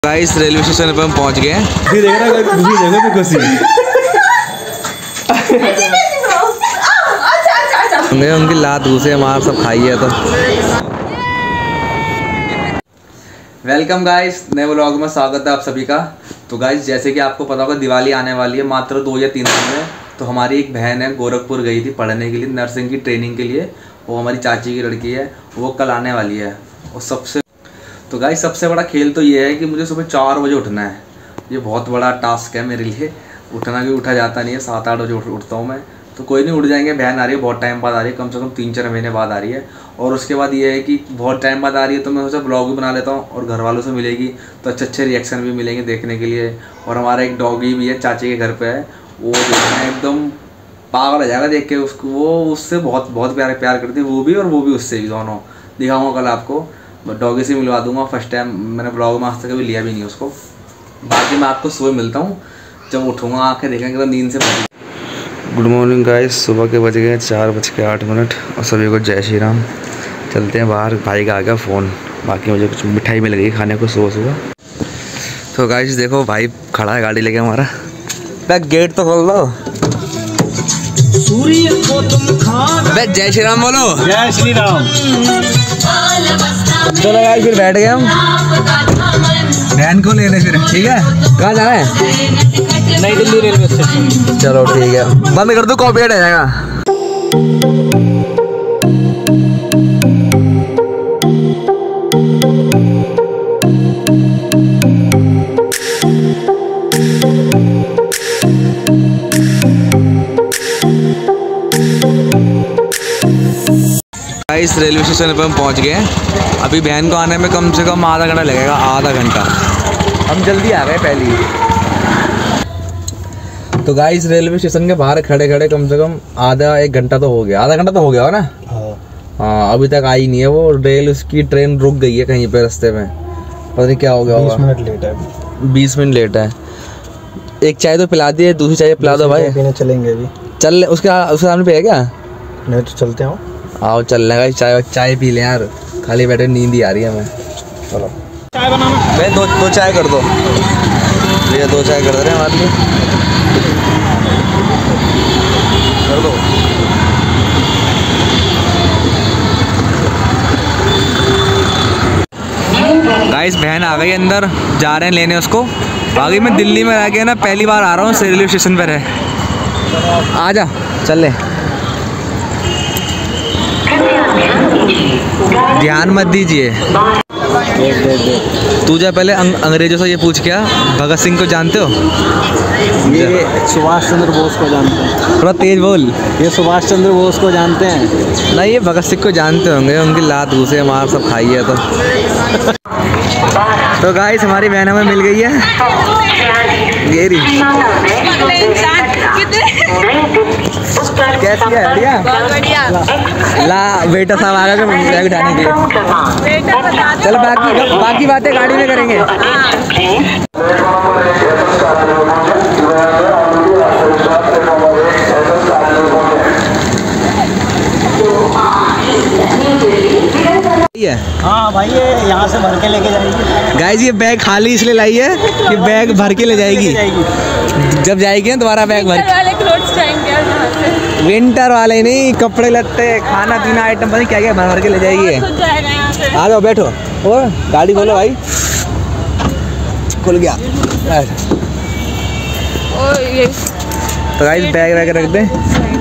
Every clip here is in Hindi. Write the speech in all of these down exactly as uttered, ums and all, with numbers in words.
गाइस रेलवे स्टेशन पर हम पहुंच गए हैं। उनकी लात घुसे हमारा सब खाइए तो। वेलकम गाइस, नए व्लॉग में स्वागत है आप सभी का। तो गाइस जैसे कि आपको पता होगा दिवाली आने वाली है मात्र दो या तीन दिन में। तो हमारी एक बहन है गोरखपुर गई थी पढ़ने के लिए, नर्सिंग की ट्रेनिंग के लिए। वो हमारी चाची की लड़की है, वो कल आने वाली है। और सबसे तो गाइस सबसे बड़ा खेल तो ये है कि मुझे सुबह चार बजे उठना है। ये बहुत बड़ा टास्क है मेरे लिए। उठना भी उठा जाता नहीं है, सात आठ बजे उठता हूँ मैं। तो कोई नहीं, उठ जाएंगे। बहन आ रही है, बहुत टाइम बाद आ रही है, कम से कम तीन चार महीने बाद आ रही है। और उसके बाद ये है कि बहुत टाइम बाद आ रही है तो मैं सोचा ब्लॉग भी बना लेता हूँ और घर वालों से मिलेगी तो अच्छे अच्छे रिएक्शन भी मिलेंगे देखने के लिए। और हमारा एक डॉगी भी है, चाची के घर पे है, वो देखना एकदम पागल हो जाएगा देख के उसको। वो उससे बहुत बहुत प्यार प्यार करती है, वो भी और वो भी उससे भी, दोनों। दिखाऊँगा कल आपको, डॉगी से मिलवा दूंगा। फर्स्ट टाइम मैंने ब्लॉग में आज तक कभी लिया भी नहीं उसको। बाकी मैं आपको सुबह मिलता हूँ जब उठूँगा, आँखें देखेंगे तो नींद से बची। गुड मॉर्निंग गाइस, सुबह के बज गए चार बज के आठ मिनट और सभी को जय श्री राम। चलते हैं बाहर, भाई का आ गया फ़ोन। बाकी मुझे कुछ मिठाई मिल गई खाने को सुबह सुबह। तो गाइस देखो भाई खड़ा है गाड़ी लेके हमारा। बैक गेट तो खोल दो। बैक जय श्री राम बोलो। जय श्री राम। चलो गाइस फिर बैठ गए हम, बहन को लेने फिर। ठीक है, कहाँ जाना है? नई दिल्ली रेलवे स्टेशन। चलो ठीक है, बंद कर दो, कॉपीराइट आ जाएगा। इस रेलवे स्टेशन पर हम पहुंच गए हैं। अभी बहन को आने में कम से कम आधा घंटा लगेगा, आधा घंटा। हम जल्दी आ गए पहले ही। तो गाइस रेलवे स्टेशन के बाहर खड़े खड़े कम से कम आधा एक घंटा तो हो गया, आधा घंटा तो हो गया हो ना। हाँ अभी तक आई नहीं है वो। रेल उसकी ट्रेन रुक गई है कहीं पे रास्ते में, पता नहीं क्या हो गया होगा। बीस मिनट लेट है। बीस मिनट लेट है। एक चाय तो पिला दी है, दूसरी चाय पिला दो भाई। पीने चलेंगे अभी। चल उसके उसके सामने पे है क्या? नहीं तो चलते हो। आओ चल लेगा, चाय चाय पी लें यार, खाली बैठे नींद ही आ रही है हमें। चलो चाय बनाना। भाई दो दो चाय कर दो भैया, दो चाय कर दे रहे हैं हमारे लिए, कर दो। गाइस बहन आ गई अंदर, जा रहे हैं लेने उसको। बाकी मैं दिल्ली में रह गया ना, पहली बार आ रहा हूँ, रेलवे स्टेशन पर है। आ जा चल ले। ध्यान मत दीजिए। तू जा पहले अंग, अंग्रेजों से ये पूछ क्या, भगत सिंह को जानते हो? ये सुभाष चंद्र बोस को जानते हैं। थोड़ा तेज बोल। ये सुभाष चंद्र बोस को जानते हैं? नहीं, ये भगत सिंह को जानते होंगे, उनकी लात घुसे हमारा सब खाइए तो। तो गाइस हमारी बहन हमें मिल गई है, ये रही। कैसी है? बढ़िया बढ़िया। ला बेटा साहब आ गए बैग उठाने के लिए। चलो बाकी बाकी बातें गाड़ी में करेंगे। हाँ भाई, ये यहाँ से भर के लेके जाएगी। गाइस ये बैग खाली इसलिए लाई है कि बैग भर के ले जाएगी। जब जाएगी दोबारा बैग भर के। विंटर वाले नहीं, कपड़े लत्ते खाना पीना आइटम पता क्या क्या भर भर के ले जाएगी। आ जाओ बैठो। ओ गाड़ी खोलो भाई। खुल गया। तो गाइस बैग वैग रख दें।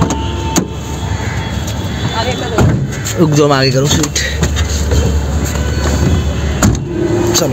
रुक जाओ, आगे करो सीट। चलो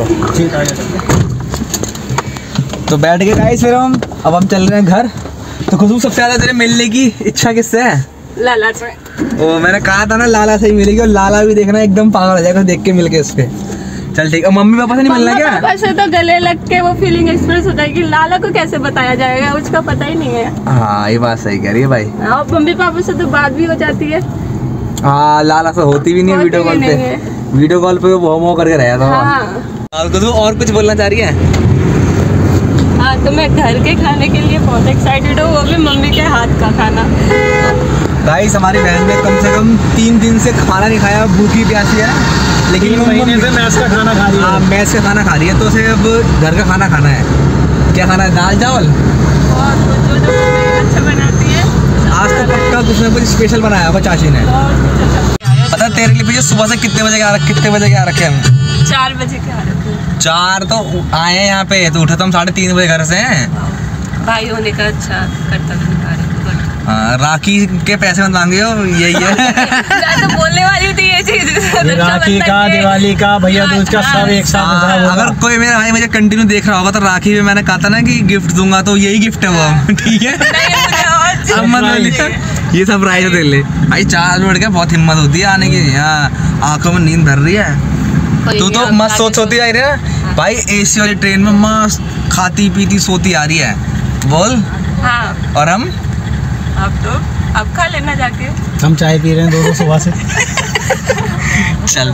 तो बैठ गए गाइस फिर हम। अब हम चल रहे हैं घर। तो खुशबू सबसे ज्यादा तेरे मिलने की इच्छा किससे है? लाला से। ओ मैंने कहा था ना लाला से ही मिलेगी, और लाला भी देखना एकदम पागल हो जाएगा देख के मिलके इसके। चल ठीक है। मम्मी पापा से नहीं मिलना क्या? पापा से तो गले लग के वो फीलिंग एक्सप्रेस होता है कि लाला को कैसे बताया जाएगा, उसका पता ही नहीं है। हाँ ये बात सही कह रही है भाई। और मम्मी पापा से तो बात भी हो जाती है। हाँ लाला से होती भी नहीं है वीडियो कॉल पे। वीडियो कॉल पे वो मोह करके रहा था। हाँ खुशबू और कुछ बोलना चाह रही है? हाँ तो मैं घर के खाने के लिए बहुत एक्साइटेड हूँ, वो भी मम्मी के हाथ का खाना। गाइस हमारी बहन ने कम से कम तीन दिन से खाना नहीं खाया, भूखी प्यासी है। लेकिन तीन महीने से मैस का खाना खा रही हाँ है। मैस का खाना खा रही है, तो उसे अब घर का खाना खाना है। क्या खाना है? दाल चावल। और कुछ जो जो मम्मी अच्छा बनाती है। आज तो पक्का कुछ ना कुछ स्पेशल बनाया होगा चाची ने। पता है तेरे लिए सुबह से कितने बजे आ कितने बजे आ रखे हम? चार बजे के आ रखे हैं। चार तो आए हैं यहाँ पे, तो उठे तो हम साढ़े तीन बजे घर से हैं। भाई होने का अच्छा कर्तव्य निभा रहे हैं। हाँ, राखी के पैसे मत मांगे हो, यही है। मैं तो बोलने वाली थी ये चीज। ये राखी का, दिवाली का, भैया दूज का सब एक साथ हाँ, होगा। अगर कोई मेरा भाई मुझे कंटिन्यू देख रहा होगा तो राखी में मैंने कहा था ना कि गिफ्ट दूंगा, तो यही गिफ्ट है वो। ठीक है, अब मत बोलिए, ये सरप्राइज है तेरे लिए भाई। चार बज के बहुत हिम्मत होती है आने की। यहाँ आंखों में नींद भर रही है। तू तो मस्त सोच सोती आ रही है भाई, एसी वाली ट्रेन में मस्त खाती पीती सोती आ रही है। बोल। हाँ। और हम अब तो अब खा लेना जाके। हम चाय पी रहे हैं दोनों सुबह से। चल।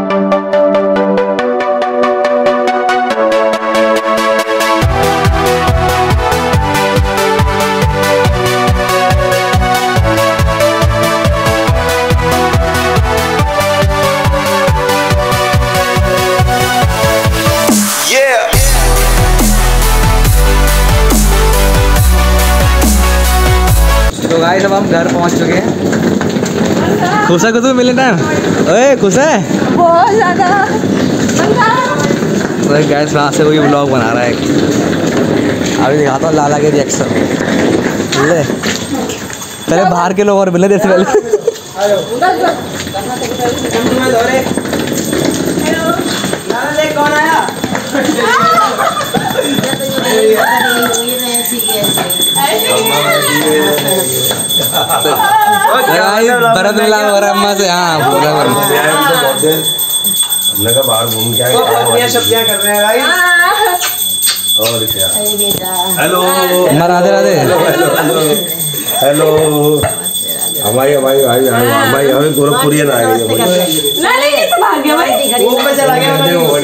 तो गाइस अब हम घर पहुंच चुके हैं। खुश है कुछ मिले टाइम? ओए खुश है बहुत ज्यादा। तो गाइस वहाँ से कोई ब्लॉग बना रहा है। अभी दिखाता हूँ लाला के रिएक्शन। ले पहले बाहर के लोग और मिले जैसे पहले। कौन आया? भरत मिला और अम्मा से। हाँ हमने कहा बाहर घूम के आए। सब्जियां कर रहे हैं गाइस। और क्या? हेलो अम्मा राधे राधे। हेलो हमारी हमारी भाई हमारी हमें गोरखपुरियन आ गई है। नहीं ये तो भाग गया भाई। वो पे चला गया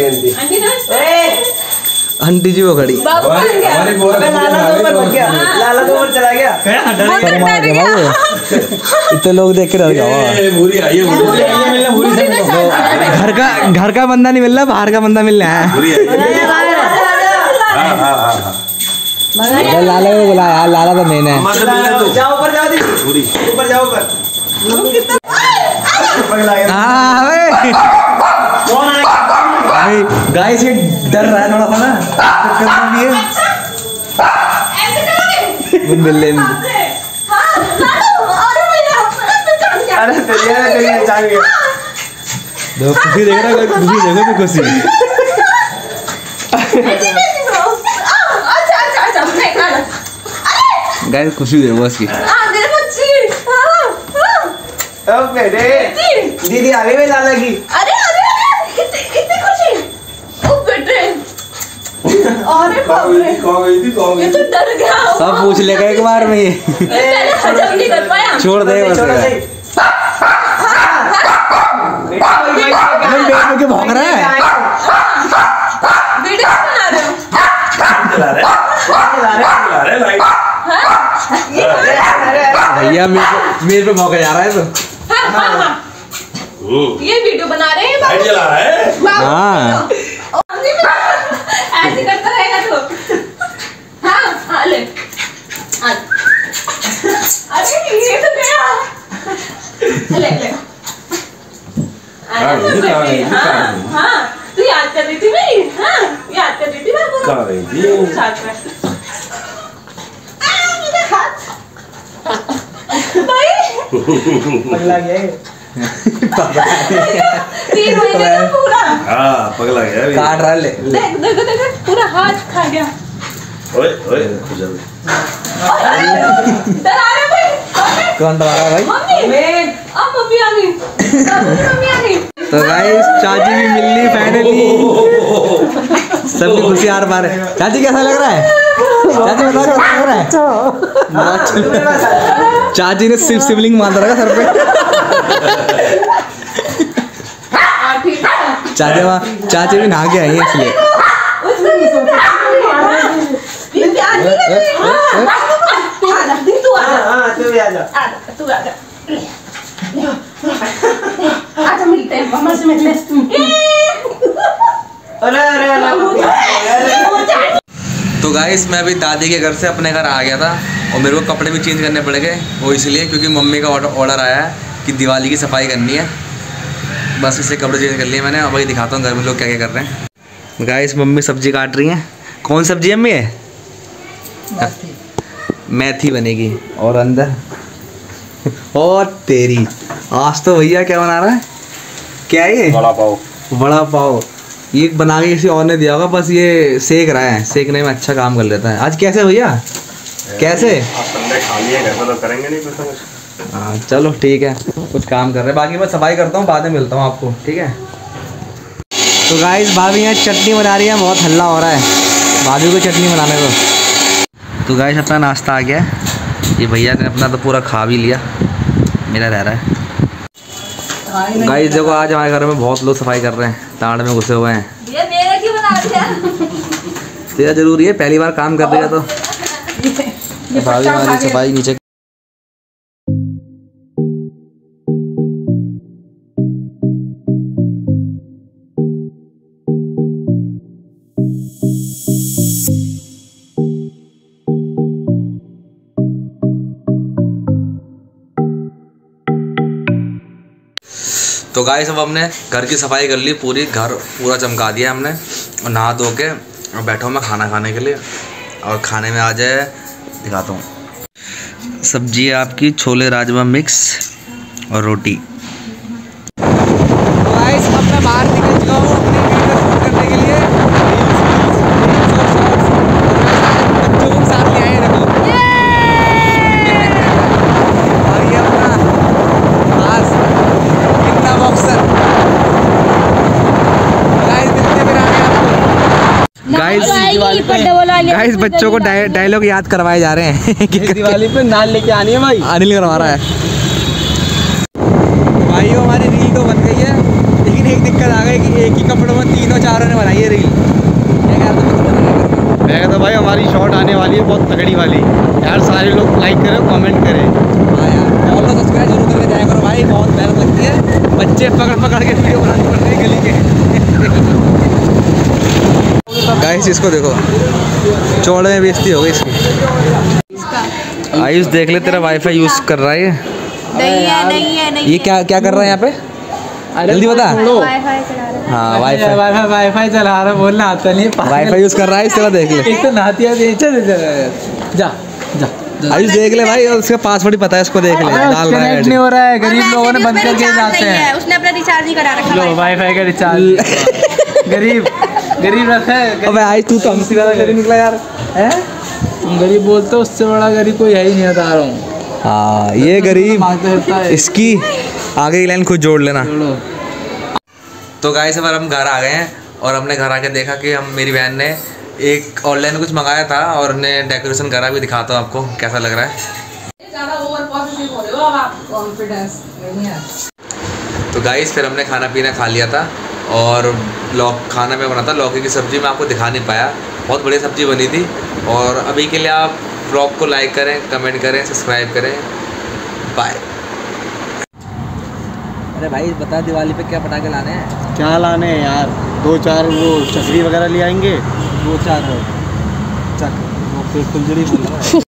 आंटी जी वो खड़ी। बाबू भाग गया। हमारी लाला तो ऊपर भाग गया। लाला तो ऊपर चला गया। वो तो डर गया। इतने लोग देख के डर गया। भूरी आई है भूरी। घर का घर का बंदा नहीं मिल रहा, बाहर का बंदा मिल रहा है। भूरी आई है। हाँ हाँ हाँ हाँ। लाला को बुलाया यार, लाला तो मेन है। हमारे से मिलना तो जाओ ऊपर जाओ दीदी। भूरी। ऊपर जाओ ऊपर। पगला गया। हाँ भाई कौन आया? भाई गाइस ये डर रहा है थोड़ा सा ना, करना भी है। वो मिल ले अरे तेरी है तेरी जान गया। दो खुशी देख रहा है, खुशी देखो तो खुशी। गाइस खुशी है बस की। अब बेटे दीदी आ गई लाला की। अरे अरे अरे इतनी इतनी खुशी। ओ बेटे। अरे बाप रे। कौन गई थी कौन ये गई तो डर गया। सब पूछ लेगा एक बार में ये। पहले हजम नहीं कर पाया। छोड़ दे बस। बेटे के भौंक रहा है। वीडियो बना रहे हो? चला रहे चला रहे लाइट। भैया मेरे मेरे पे भौंका जा रहा है तो। हाँ हाँ हाँ। ये वीडियो बना रहे हैं लाइट जला रहा है। हाँ ऐसे करता रहेगा तो। हाँ हाँ ले। अरे ये तो गया। ले ले। हाँ हाँ तू याद कर रही थी मेरी। हाँ याद कर रही थी मैं पूरा। कहाँ गई थी? साथ में। भाई पगला गया। तीन महीने का पूरा। हाँ पगला गया अभी। काट रहा है ले ले। देख देखो देखो पूरा हाथ खा गया। ओए ओए खुश हो। डरा रहे भाई। कौन डरा रहा है भाई? मम्मी अब मम्मी आ गई। मम्मी आ गई। तो गाइस चाची भी मिल ली फाइनली। सबकी खुशी आर पार है। चाची कैसा लग रहा है? चाची बताओ कैसा लग रहा है? बहुत अच्छा। चाची ने सिर्फ शिवलिंग बांध रखा सर पे। चाची वहाँ चाची भी नहा के आई है इसलिए। हाँ तू भी आ जा। तू आ जा। आज मिलते हैं, मम्मा से मिलते हैं। अरे अरे अरे तो गाइस मैं अभी दादी के घर से अपने घर आ गया था और मेरे को कपड़े भी चेंज करने पड़ गए। वो इसलिए क्योंकि मम्मी का ऑर्डर आया है कि दिवाली की सफाई करनी है। बस इसलिए कपड़े चेंज कर लिए मैंने। अब वही दिखाता हूँ घर में लोग क्या क्या कर रहे हैं। गाइस मम्मी सब्जी काट रही हैं। कौन सब्जी अम्मी है? मेथी बनेगी। और अंदर और तेरी आज तो भैया क्या बना रहा है? क्या है ये? बड़ा पाव। बड़ा पाव। ये बना के किसी और ने दिया होगा, बस ये सेक रहा है। सेकने में अच्छा काम कर लेता है। आज कैसे भैया? कैसे? संडे खाली है, घर में तो करेंगे नहीं कुछ ना कुछ। हाँ चलो ठीक है, कुछ काम कर रहे हैं। बाकी मैं सफाई करता हूँ, बाद में मिलता हूँ आपको, ठीक है? तो गाइस भाभी यहाँ चटनी बना रही है। बहुत हल्ला हो रहा है भाभी को चटनी बनाने को। तो गाइस अपना नाश्ता आ गया है। ये भैया ने अपना तो पूरा खा भी लिया, मेरा रह रहा है। गाइस देखो आज हमारे घर में बहुत लोग सफाई कर रहे हैं, ताड़ में घुसे हुए हैं। ये मेरा क्यों बना दिया? तेरा जरूरी है, पहली बार काम कर रही है तो भाभी हमारी सफाई नीचे। तो गाइस अब हमने घर की सफाई कर ली पूरी, घर पूरा चमका दिया हमने और नहा धो के और बैठा हूँ मैं खाना खाने के लिए। और खाने में आ जाए दिखाता हूँ। सब्जी है आपकी छोले राजमा मिक्स और रोटी। तो गाइस अब मैं बाहर निकल चुका हूँ अपनी वीडियो शूट करने के लिए। बच्चों को साथ ले आए देखो। और ये अपना खास कितना बॉक्सर। गाइस गाइस बच्चों को डायलॉग याद करवाए जा रहे हैं। दिवाली पे नाल लेके आनी है भाई। अनिल करवा रहा है भाई। हमारी रील तो बन गई है, लेकिन एक दिक्कत आ गई कि एक ही कपड़ों में तीनों चारों ने बनाई है रील। क्या कहते हैं? मैं कहता भाई हमारी शॉट आने वाली है बहुत तगड़ी वाली यार। सारे लोग लाइक करें, कमेंट करें। हाँ यार, और लोग सब्सक्राइब जरूर करके जाया करो भाई, बहुत मेहनत लगती है। बच्चे पकड़ पकड़ के वीडियो बनानी पड़ रही है गली के। गाइस इसको देखो, चौड़े में बेइज्जती हो गई इसकी। आयुष देख ले, तेरा वाईफाई यूज कर रहा है ये। नहीं है नहीं है नहीं ये क्या क्या कर रहा है यहाँ पे? जल्दी बता। वाईफाई चला रहा है। हाँ वाईफाई वाईफाई वाईफाई चला रहा, बोलना आता नहीं। वाईफाई यूज कर रहा है, इसका देख ले। एक तो नातिया जा जा आयुष देख ले भाई, और उसका पासवर्ड ही पता है, इसको देख ले। डाल रहा है, नहीं हो रहा है। गरीब लोगों ने बंद करके जाते हैं। उसने अपना रिचार्ज नहीं करा रखा। लो वाईफाई का रिचार्ज। गरीब गरीब रखा है। अबे आज तू तो हमसे ज्यादा गरीब निकला यार। हैं? तुम गरीब बोलते हो, उससे बड़ा गरीब कोई है ही नहीं, बता रहा हूँ। हाँ ये गरीब, इसकी आगे की लाइन खुद जोड़ लेना। तो गाइस अब हम घर आ गए हैं और हमने घर आके देखा कि हम मेरी बहन ने एक ऑनलाइन कुछ मंगाया था और ने डेकोरेशन करा भी। दिखाता हूँ आपको कैसा लग रहा है। तो गाइस फिर हमने खाना पीना खा लिया था और लौक खाना में बना था लौकी की सब्ज़ी। मैं आपको दिखा नहीं पाया, बहुत बढ़िया सब्ज़ी बनी थी। और अभी के लिए आप ब्लॉग को लाइक करें, कमेंट करें, सब्सक्राइब करें। बाय। अरे भाई बता, दिवाली पे क्या पटाखे लाने हैं? क्या लाने हैं यार? दो चार वो चकरी वगैरह ले आएंगे। दो चार चक वो फुलझड़ी बोल रहा है।